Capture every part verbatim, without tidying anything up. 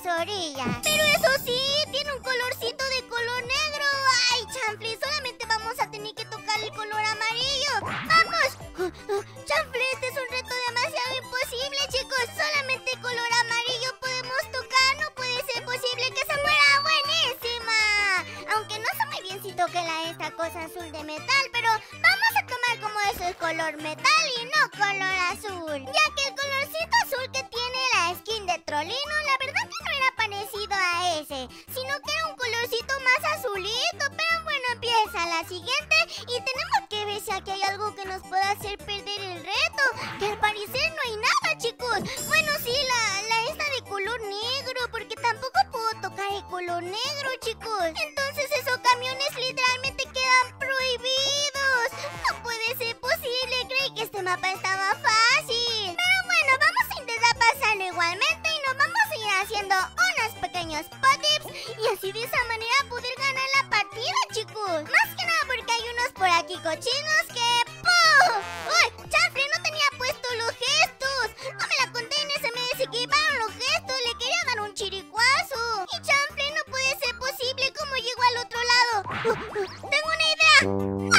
orillas. Pero eso sí, tiene un colorcito de color negro. Ay, Chanfle, solamente vamos a tener que tocar el color amarillo. ¡Vamos! Chanfle, este es un reto demasiado imposible, chicos. Solamente color amarillo podemos tocar. No puede ser posible que se muera. ¡Buenísima! Aunque no sé muy bien si toque la esta cosa azul de metal, pero vamos a tomar como eso es color metal y no color azul. Ya que el colorcito azul que tiene la skin de Trollino, la verdad que no era parecido a ese, sino que era un colorcito más azulito. Pero bueno, empieza la siguiente y tenemos que ver si aquí hay algo que nos pueda hacer perder el reto. Que al parecer no hay nada, chicos. Bueno, sí, la, la esta de color negro, porque tampoco puedo tocar el color negro, chicos. Entonces esos camiones literalmente quedan prohibidos. No puede ser posible. Creí que este mapa estaba fácil. Pero bueno, vamos a intentar pasarlo igualmente y nos vamos a ir haciendo unos pequeños pot-tips y así de esa manera poder ganar la partida, chicos. Más que nada porque hay unos por aquí cochinos que... ¡Pum! ¡Uy! Chanfle no tenía puesto los gestos. No me la conté, se me desequiparon los gestos. Le quería dar un chiricuazo. Y Chanfle, no puede ser posible. ¿Cómo llegó al otro lado? Uh, uh, ¡Tengo una idea!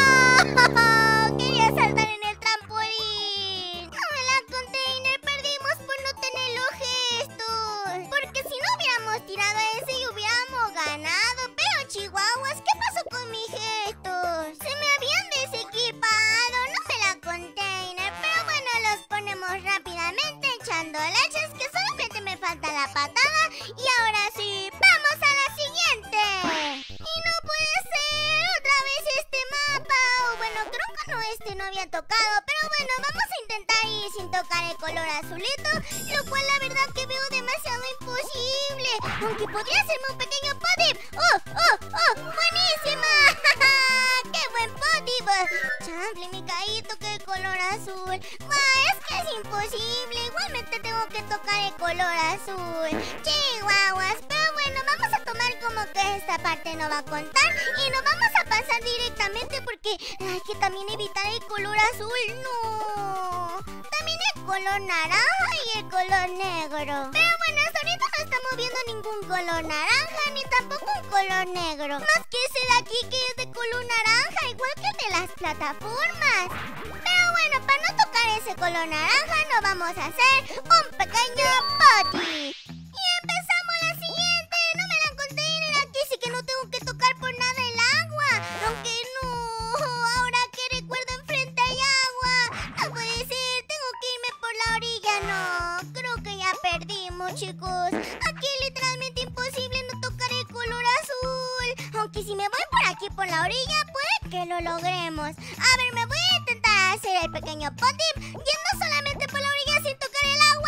¡Ah! Quería saltar en el trampolín. No me la container. Perdimos por no tener los gestos. Porque si no hubiéramos tirado ese y hubiéramos ganado. Pero chihuahuas, ¿qué pasó con mis gestos? Se me habían desequipado. No me la container. Pero bueno, los ponemos rápidamente echando leches, que solamente me falta la patada. Y ahora sí, vamos a la siguiente. Y no puede ser otra vez este mapa. O bueno, creo que no, este no había tocado. Pero bueno, vamos a intentar ir sin tocar el color azulito, lo cual la verdad que veo demasiado imposible. Aunque podría serme un pequeño potip. ¡Oh, oh, oh! ¡Buenísima! ¡Qué buen potip! Chanfle, me caí, toqué el color azul. ¡Guau! Es que es imposible. Igualmente tengo que tocar el color azul. Chihuahuas. Pero bueno, vamos a tomar como que esta parte no va a contar y nos vamos a pasar directamente porque hay que también evitar el color azul. ¡No! También el color naranja y el color negro. Pero bueno, hasta ahorita no estamos viendo ningún color naranja ni tampoco un color negro. Más que ese de aquí que es de color naranja, igual que el de las plataformas. Pero bueno, para no tocar ese color naranja, nos vamos a hacer un pequeño poti. Y empezamos la siguiente. No me la container. Aquí sí que no tengo que tocar por nada el agua. Aunque no, ahora que recuerdo enfrente hay agua. No puede ser, tengo que irme por la orilla. No, creo que ya perdimos, chicos. Aquí es literalmente imposible no tocar el color azul. Aunque si me voy por aquí por la orilla, puede que lo logremos. A ver, me voy a intentar hacer el pequeño potip yendo solamente por la orilla sin tocar el agua.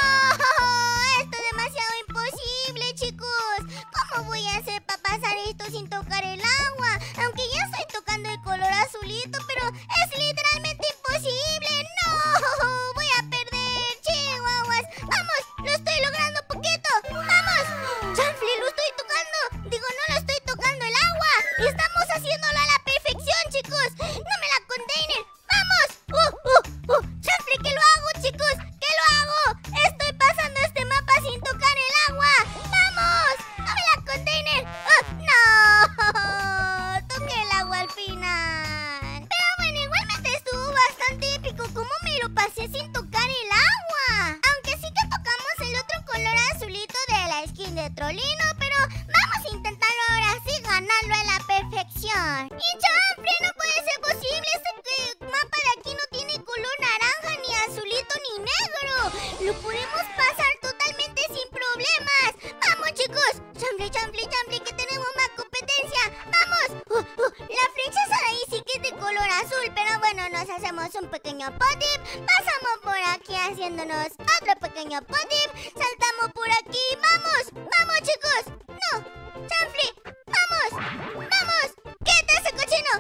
¡No! Esto es demasiado imposible, chicos. ¿Cómo voy a hacer para pasar esto sin tocar el agua? Aunque ya estoy tocando el color azulito, pero es literalmente imposible. ¡No! Voy a perder, chihuahuas. ¡Vamos! ¡Lo estoy logrando poquito! ¡Vamos! ¡Chanfle, lo estoy tocando! Digo, no lo estoy tocando el agua. Estamos haciéndolo a la perfección, chicos. ¡No me la container! ¡Vamos! ¡Uh, uh, uh! ¡Chanfle, que lo hago, chicos! ¡Que lo hago! ¡Estoy pasando este mapa sin tocar el agua! ¡Vamos! ¡No me la container! ¡Uh, no! Toqué el agua al final. Pero bueno, igualmente estuvo bastante épico. ¿Cómo me lo pasé sin tocar el agua? Aunque sí que tocamos el otro color azulito de la skin de Trollino, pero vamos a intentarlo ahora sí, ganarlo a la perfección. Y Chanfle, no puede ser posible. Este mapa de aquí no tiene color naranja, ni azulito, ni negro. Lo podemos pasar totalmente sin problemas. ¡Vamos, chicos! ¡Chanfle, chanfle, chanfle! ¡Que tenemos más competencia! ¡Vamos! Uh, uh, la flecha ahí sí que es de color azul, pero bueno, nos hacemos un pequeño potip. Pasamos por aquí haciéndonos otro pequeño potip. Saltamos por aquí. ¡Vamos! ¡Vamos, chicos! ¡No! ¡Chanfle! ¡Vamos! ¡Vamos! ¡Quita ese cochino!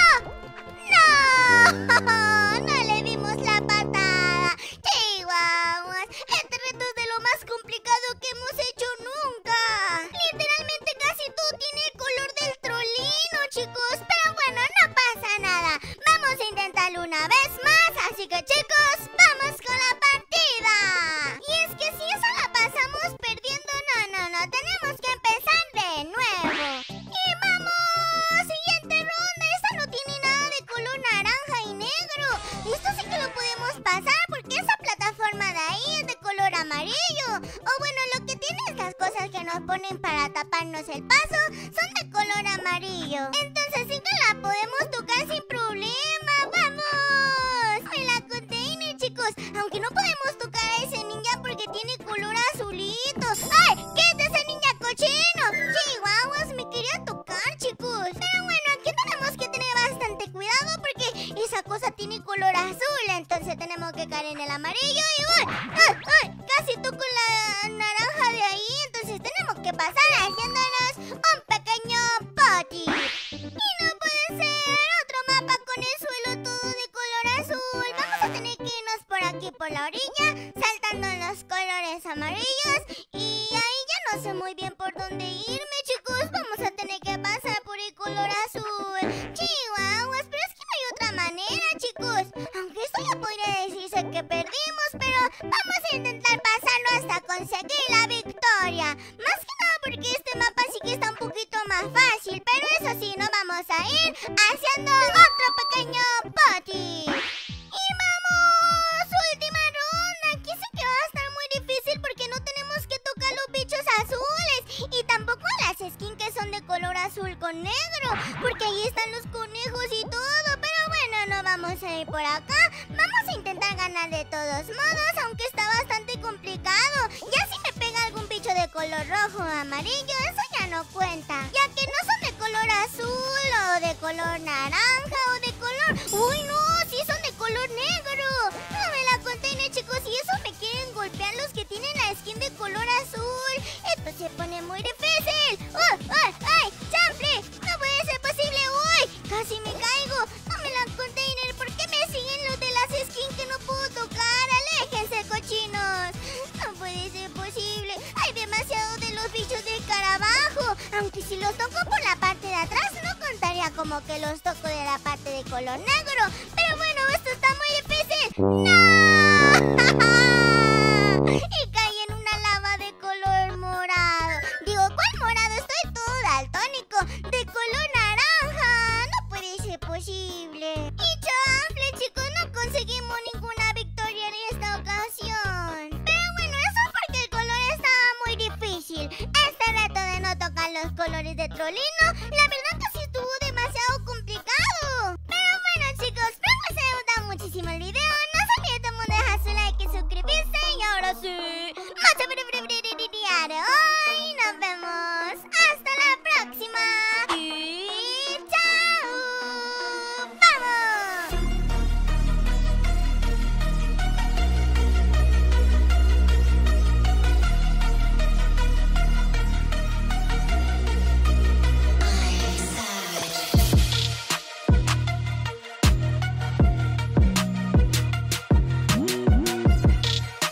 ¡No! ¡No! ¡No le dimos la patada! ¡Chihuahuas! Este reto es de lo más complicado que hemos hecho nunca. Literalmente casi todo tiene el color del Trollino, chicos. Pero bueno, no pasa nada. Vamos a intentarlo una vez más. Así que, chicos, vamos con la partida. Y es que si esa la pasamos perdiendo, esas que nos ponen para taparnos el paso son de color amarillo. Entonces sí que la podemos tocar sin problema. ¡Vamos! En la container, chicos. Aunque no podemos tocar a ese ninja porque tiene color azulito. ¡Ay! ¿Qué es ese ninja cochino? Chihuahuas, me quería tocar, chicos. Pero bueno, aquí tenemos que tener bastante cuidado porque esa cosa tiene color azul. Entonces tenemos que caer en el amarillo y ¡uy! ¡Ay! ¡Ay! Casi toco la naranja de ahí. Entonces tenemos que pasar haciéndonos un pequeño poti. Y no puede ser otro mapa con el suelo todo de color azul. Vamos a tener que irnos por aquí por la orilla, saltando los colores amarillos. Y ahí ya no sé muy bien por dónde irme, chicos. Vamos a tener que pasar por el color azul. Chihuahuas, pero es que no hay otra manera, chicos. Aunque esto ya podría decirse que perdimos, pero vamos a intentar pasarlo hasta conseguir la victoria. Más que nada porque este mapa sí que está un poquito más fácil. Pero eso sí, no vamos a ir haciendo otro pequeño poti. ¡Y vamos! ¡Última ronda! Aquí sí que va a estar muy difícil porque no tenemos que tocar los bichos azules. Y tampoco las skins que son de color azul con negro, porque ahí están los conejos y todo. Pero bueno, no vamos a ir por acá. Vamos a intentar ganar de todos modos, aunque está bastante complicado. Ya si me pega algún bicho de color rojo o amarillo, eso ya no cuenta, ya que no son de color azul o de color naranja o de color... ¡Uy, no! ¡Sí son de color negro! No me la container, chicos, y eso me quieren golpear los que tienen la skin de color azul. Esto se pone muy difícil. ¡Oh! ¡Ay! ¡Ay! ¡Chanfle! ¡No puede ser posible! ¡Uy! ¡Casi me caigo! No me la container, ¿por qué me siguen los de las skins que no puedo tocar? ¡Aléjense, cochinos! No puede ser posible. Hay demasiado de los bichos del escarabajo. Aunque si los toco por la parte de atrás, no contaría como que los toco de la parte de color negro. Pero bueno, esto está muy difícil. ¡No! Y caí en una lava de color morado. Digo, ¿cuál morado? Estoy todo daltónico. De color naranja. No puede ser posible. Y chanfle, chicos, no conseguimos ninguna victoria en esta ocasión. Pero bueno, eso es porque el color estaba muy difícil. Este reto de no tocar los colores de Trollino, la verdad que sí estuvo demasiado complicado. Pero bueno, chicos, espero que les haya gustado muchísimo el video. No se olviden de dejar su like y suscribirse. Y ahora sí, ¡mucho!